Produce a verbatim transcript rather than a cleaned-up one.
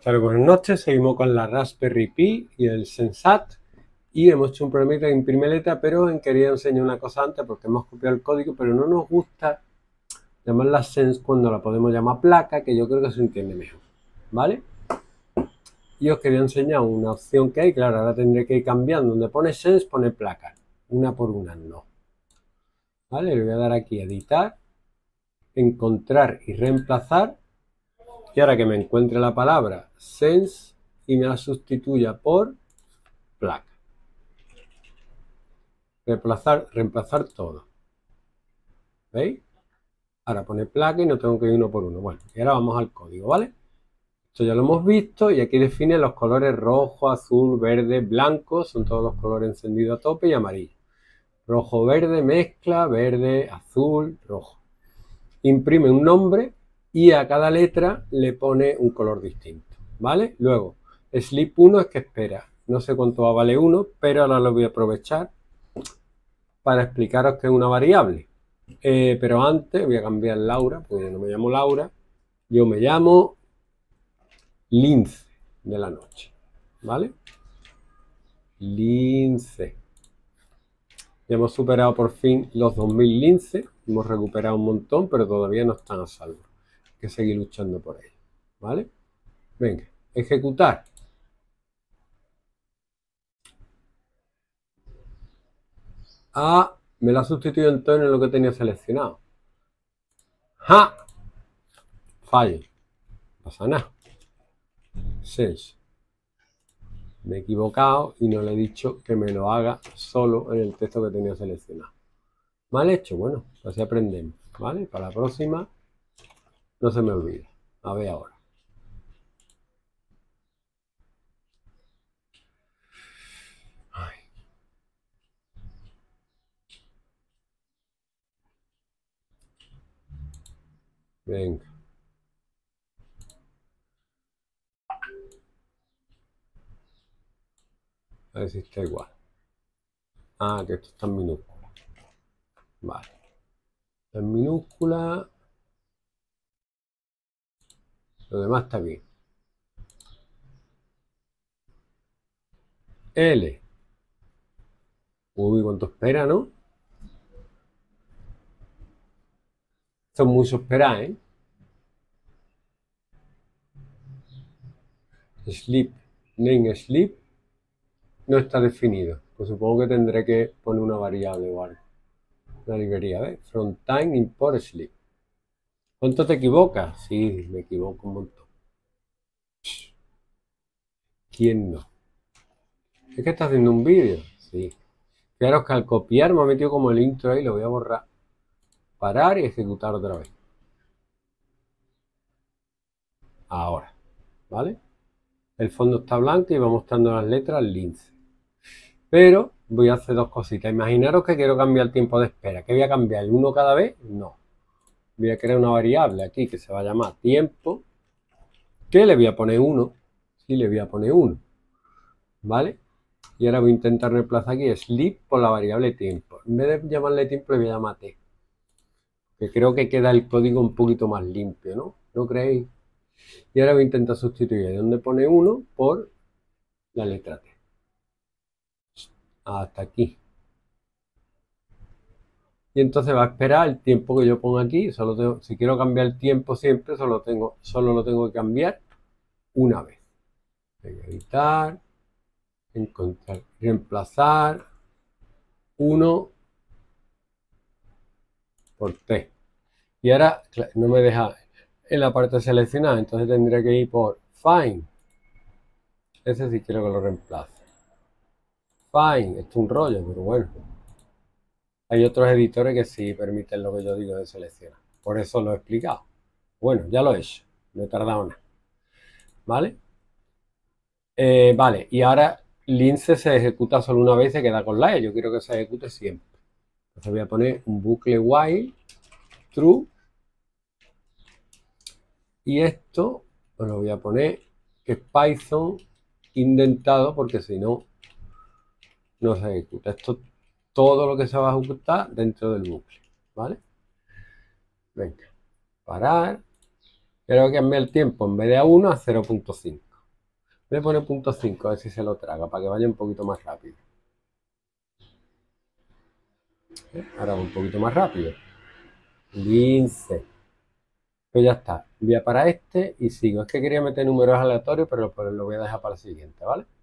tardes, buenas noches. Seguimos con la Raspberry Pi y el Sensat. Y hemos hecho un problemita de imprimir letra, pero quería enseñar una cosa antes porque hemos copiado el código, pero no nos gusta llamarla Sense cuando la podemos llamar placa, que yo creo que se entiende mejor. ¿Vale? Y os quería enseñar una opción que hay. Claro, ahora tendré que ir cambiando. Donde pone Sense, pone placa. Una por una, no. ¿Vale? Le voy a dar aquí a editar, encontrar y reemplazar. Y ahora que me encuentre la palabra Sense y me la sustituya por placa. Reemplazar, reemplazar todo. ¿Veis? Ahora pone placa y no tengo que ir uno por uno. Bueno, y ahora vamos al código, ¿vale? Esto ya lo hemos visto y aquí define los colores rojo, azul, verde, blanco. Son todos los colores encendidos a tope y amarillo. Rojo, verde, mezcla, verde, azul, rojo. Imprime un nombre y a cada letra le pone un color distinto, ¿vale? Luego, sleep uno es que espera. No sé cuánto va a valer uno, pero ahora lo voy a aprovechar para explicaros que es una variable. Eh, pero antes voy a cambiar Laura, porque yo no me llamo Laura, yo me llamo Lince de la noche, ¿vale? Lince. Ya hemos superado por fin los dos mil lince, hemos recuperado un montón, pero todavía no están a salvo. Hay que seguir luchando por ello, ¿vale? Venga, ejecutar. Ah, me la ha sustituido entonces en lo que tenía seleccionado. ¡Ja! Fallo. No pasa nada. Sense. Me he equivocado y no le he dicho que me lo haga solo en el texto que tenía seleccionado. Mal hecho, bueno, así aprendemos, ¿vale? Para la próxima no se me olvida. A ver ahora. Ay. Venga. A ver si está igual. Ah, que esto está en minúscula. Vale. En minúscula. Lo demás está bien. L. Uy, cuánto espera, ¿no? Esto es mucho esperar, ¿eh? Sleep. Name sleep. No está definido. Pues supongo que tendré que poner una variable o algo. Una librería, ¿ves? From time import sleep. ¿Cuánto te equivocas? Sí, me equivoco un montón. ¿Quién no? ¿Es que está haciendo un vídeo? Sí. Fijaros que al copiar me ha metido como el intro ahí, lo voy a borrar. Parar y ejecutar otra vez. Ahora, ¿vale? El fondo está blanco y va mostrando las letras lince. Pero voy a hacer dos cositas. Imaginaros que quiero cambiar el tiempo de espera. ¿Qué voy a cambiar? ¿El uno cada vez? No. Voy a crear una variable aquí que se va a llamar tiempo. Que le voy a poner uno. Sí, le voy a poner uno. ¿Vale? Y ahora voy a intentar reemplazar aquí sleep por la variable tiempo. En vez de llamarle tiempo le voy a llamar t. Que creo que queda el código un poquito más limpio, ¿no? ¿No creéis? Y ahora voy a intentar sustituir donde pone uno por la letra T. Hasta aquí. Y entonces va a esperar el tiempo que yo pongo aquí. Solo tengo, si quiero cambiar el tiempo siempre, solo, tengo, solo lo tengo que cambiar una vez. Voy a editar, encontrar, reemplazar uno por T. Y ahora no me deja en la parte seleccionada, entonces tendré que ir por Find. Ese sí quiero que lo reemplace. Find, esto es un rollo, pero bueno. Hay otros editores que sí permiten lo que yo digo de seleccionar. Por eso lo he explicado. Bueno, ya lo he hecho. No he tardado nada. ¿Vale? Eh, vale, y ahora lince se ejecuta solo una vez y se queda con la E. Yo quiero que se ejecute siempre. Entonces voy a poner un bucle while true. Y esto pues lo voy a poner que es Python indentado porque si no, no se ejecuta. Esto todo lo que se va a ejecutar dentro del bucle. ¿Vale? Venga, parar. Quiero cambiar el tiempo en vez de a uno a cero punto cinco. Voy a poner punto cinco, a ver si se lo traga, para que vaya un poquito más rápido. ¿Eh? Ahora va un poquito más rápido. quince. Pues ya está. Voy a parar este y sigo. Es que quería meter números aleatorios, pero lo, lo voy a dejar para el siguiente, ¿vale?